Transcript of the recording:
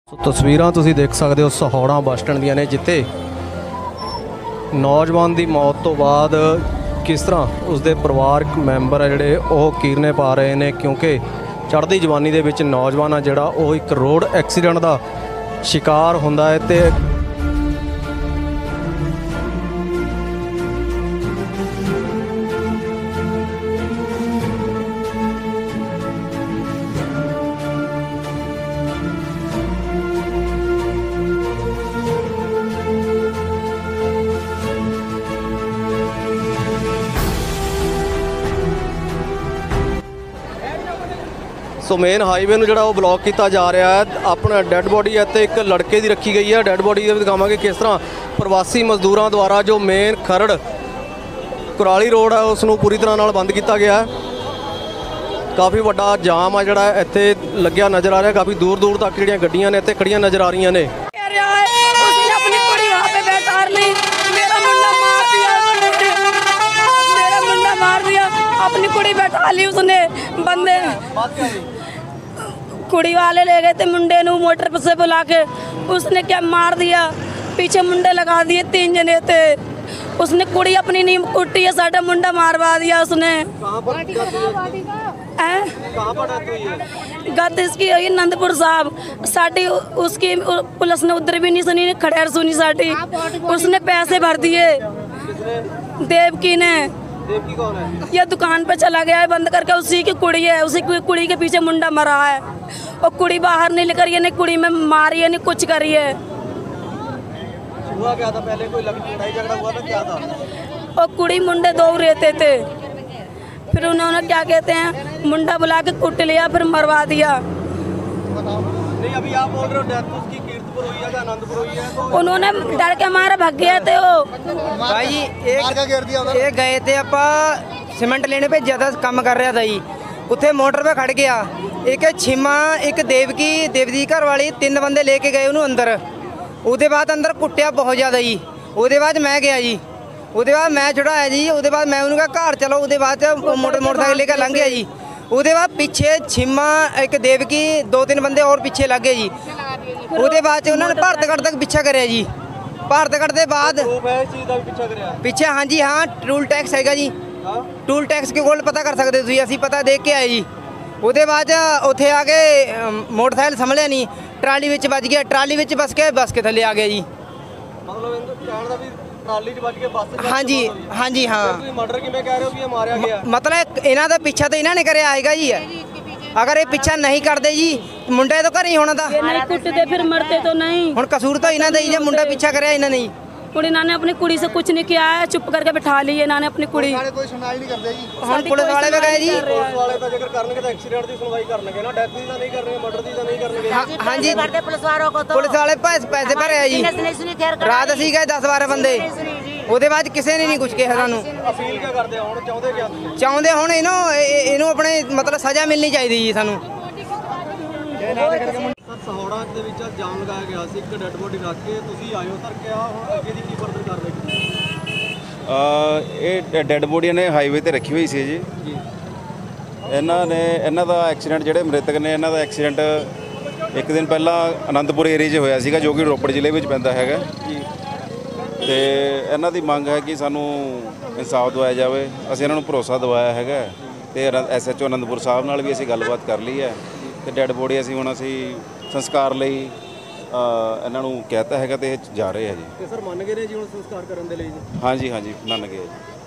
ਤਸਵੀਰਾਂ ਤੁਸੀਂ ਦੇਖ ਸਕਦੇ ਹੋ ਸਹੌੜਾ ਬੱਸ ਸਟੈਂਡ ਦੀਆਂ ਨੇ, ਜਿੱਥੇ ਨੌਜਵਾਨ ਦੀ ਮੌਤ ਤੋਂ ਬਾਅਦ ਕਿਸ ਤਰ੍ਹਾਂ ਉਸਦੇ ਪਰਿਵਾਰਕ ਮੈਂਬਰ ਆ ਜਿਹੜੇ ਉਹ ਕੀਰਨੇ ਪਾ ਰਹੇ ਨੇ, ਕਿਉਂਕਿ ਚੜ੍ਹਦੀ ਜਵਾਨੀ ਦੇ ਵਿੱਚ ਨੌਜਵਾਨ ਆ ਜਿਹੜਾ ਉਹ ਇੱਕ ਰੋਡ ਐਕਸੀਡੈਂਟ ਦਾ ਸ਼ਿਕਾਰ ਹੁੰਦਾ ਹੈ। ਤੇ ਸੋ ਮੇਨ ਹਾਈਵੇ ਨੂੰ ਜਿਹੜਾ ਉਹ ਬਲੌਕ ਕੀਤਾ ਜਾ ਰਿਹਾ ਹੈ। ਆਪਣਾ ਡੈੱਡ ਬੋਡੀ ਇੱਥੇ ਇੱਕ ਲੜਕੇ ਦੀ ਰੱਖੀ ਗਈ ਹੈ। ਡੈੱਡ ਬੋਡੀ ਦੇ ਵੀ ਦਿਖਾਵਾਂਗੇ ਕਿਸ ਤਰ੍ਹਾਂ ਪ੍ਰਵਾਸੀ ਮਜ਼ਦੂਰਾਂ ਦੁਆਰਾ ਜੋ ਮੇਨ ਖਰੜ ਕੁਰਾਲੀ ਰੋਡ ਹੈ ਉਸ ਨੂੰ ਪੂਰੀ ਤਰ੍ਹਾਂ ਨਾਲ ਬੰਦ ਕੀਤਾ ਗਿਆ ਹੈ। ਕਾਫੀ ਵੱਡਾ ਜਾਮ ਆ ਜਿਹੜਾ ਇੱਥੇ ਲੱਗਿਆ ਨਜ਼ਰ ਆ ਰਿਹਾ। ਕਾਫੀ ਦੂਰ ਦੂਰ ਤੱਕ ਜਿਹੜੀਆਂ ਗੱਡੀਆਂ ਨੇ ਇੱਥੇ ਖੜੀਆਂ ਨਜ਼ਰ ਆ ਰਹੀਆਂ ਨੇ। अपनी कुड़ी बैठा ली उसने, बंदे कुड़ी वाले ले गए थे मुंडे नू मोटर से बुला के, उसने क्या मार दिया। पीछे मुंडे लगा दिए, 3 जने थे। उसने कुड़ी अपनी नीम कुटी है, साढ़ा मुंडा मारवा दिया उसने। गत इसकी हुई नंदपुर साहब, साड़ी उसकी पुलिस ने उधर भी नहीं सुनी, खड़ेर सुनी साड़ी। उसने पैसे भर दिए देवकी ने। देवकी कौन है? ये दुकान पे चला गया है बंद करके, उसी की कुड़ी है, उसी की कुड़ी के पीछे मुंडा मरा है। और कुड़ी बाहर नहीं लेकर, ये नहीं कुड़ी में मारी है, नहीं कुछ करी है। हुआ क्या था पहले? कोई लड़ाई झगड़ा हुआ था, क्या था? और कुड़ी मुंडे 2 रहते थे, फिर उन्होंने क्या कहते हैं मुंडा बुला के कुट लिया, फिर मरवा दिया। नहीं, अभी आप बोल रहे हो डेथ उसकी कीर्तपुर हुई है या आनंदपुर हुई है? उन्होंने डर के मारे भाग गए थे वो भाई जी। एक गए थे ਆਪਾਂ सीमेंट लेने पे ज़्यादा काम कर रहा था जी, उत्थे मोटर पे खड़ गया। एक छिमा एक देवकी देवदी घर वाली 3 बंदे लेके गए उन्होंने अंदर। उसके बाद अंदर कुटिया बहुत ज़्यादा जी। उसके बाद मैं गया जी, उसके बाद मैं छुड़ाया जी। उसके बाद मैं उन्होंने कहा घर चलो। उसके बाद मोटरसाइकिल लेकर लंघ गया जी। उसके बाद पीछे छिमा एक देवकी 2-3 बंदे और पीछे लग गए जी। उसके बाद उन्होंने भारतगढ़ तक पीछा करे जी। भारतगढ़ के बाद पीछे हाँ जी, हाँ टूल टैक्स है जी। टूल टैक्स के कोल पता कर सकते हो, असी पता देख के आए जी। उसके बाद उत्थे आके मोटरसाइकिल संभलिया नहीं, ट्राली में बज गया। ट्राली में बस के थले आ गया जी। हाँ जी, हाँ जी, हाँ। मर्डर किवें कह रहे हो कि ये मारा गया? मतलब इन्हां दा पीछा तो इन्हां ने करे आएगा जी। अगर ये पीछा नहीं करते जी मुंडे तो घर ही होना था। नहीं कुटते फिर मरते तो नहीं। हुण कसूर तो इन्हां दा ही जब मुंडा पीछा करे इन्हां ने। कुड़ी इन्होंने अपनी कुड़ी से कुछ नहीं किया है, चुप करके बिठा ली है इन्होंने अपनी कुड़ी। कोई सुनवाई नहीं करते जी। हुण पुलिस वाले भी गए जी। पुलिस वाले तो जेकर करनगे तो एक्सीडेंट की सुनवाई करनगे ना, डेथ दी तो नहीं करनगे, मर्डर दी तो नहीं करनगे। हाँ जी, पुलिस वालों को तो पुलिस वाले पैसे भरे जी। रात असीं गए 10-12 बंदे, ਉਹਦੇ ਬਾਅਦ ਕਿਸੇ ਨੇ ਨਹੀਂ ਕੁਝ ਕਿਹਾ ਸਾਨੂੰ। ਅਪੀਲ ਕਿਆ ਕਰਦੇ ਆ ਹੁਣ? ਚਾਹੁੰਦੇ ਕਿਆ? ਚਾਹੁੰਦੇ ਹੁਣ ਇਹਨੂੰ ਆਪਣੇ ਮਤਲਬ ਸਜ਼ਾ ਮਿਲਣੀ ਚਾਹੀਦੀ ਜੀ ਸਾਨੂੰ। ਸਹੌੜਾ ਦੇ ਵਿੱਚ ਜਾਮ ਲਗਾਇਆ ਗਿਆ ਸੀ, ਇੱਕ ਡੈੱਡ ਬੋਡੀ ਰੱਖ ਕੇ ਤੁਸੀਂ ਆਇਓ ਸਰ, ਕਿਆ ਹੁਣ ਅੱਗੇ ਦੀ ਕੀ ਫਰਦਰ ਕਾਰਵਾਈ? ਇਹ ਡੈੱਡ ਬੋਡੀ ਨੇ ਹਾਈਵੇ ਤੇ ਰੱਖੀ ਹੋਈ ਸੀ ਜੀ। ਇਹਨਾਂ ਦਾ ਐਕਸੀਡੈਂਟ, ਜਿਹੜੇ ਮ੍ਰਿਤਕ ਨੇ ਇਹਨਾਂ ਦਾ ਐਕਸੀਡੈਂਟ ਇੱਕ ਦਿਨ ਪਹਿਲਾਂ ਆਨੰਦਪੁਰ ਏਰੀਏ 'ਚ ਹੋਇਆ ਸੀਗਾ, ਜੋ ਕਿ ਰੋਪੜ ਜ਼ਿਲ੍ਹੇ ਵਿੱਚ ਪੈਂਦਾ ਹੈਗਾ ਜੀ। ਤੇ ਇਹਨਾਂ ਦੀ ਮੰਗ ਹੈ ਕਿ ਸਾਨੂੰ ਇਨਸਾਫ ਦਿਵਾਇਆ ਜਾਵੇ। ਅਸੀਂ ਇਹਨਾਂ ਨੂੰ ਭਰੋਸਾ ਦਿਵਾਇਆ ਹੈਗਾ ਤੇ SHO ਆਨੰਦਪੁਰ ਸਾਹਿਬ ਨਾਲ ਵੀ ਅਸੀਂ ਗੱਲਬਾਤ ਕਰ ਲਈ ਹੈ ਤੇ ਡੈੱਡ ਬੋਡੀ ਹੁਣ ਅਸੀਂ ਸੰਸਕਾਰ ਲਈ ਇਹਨਾਂ ਨੂੰ ਕਹਿਤਾ ਹੈਗਾ ਤੇ ਇਹ ਜਾ ਰਹੇ ਆ ਜੀ। ਤੇ ਸਰ ਮੰਨ ਗਏ ਨੇ ਜੀ ਹੁਣ ਸੰਸਕਾਰ ਕਰਨ ਦੇ ਲਈ ਜੀ? ਹਾਂਜੀ, ਹਾਂਜੀ ਮੰਨ ਗਏ ਜੀ।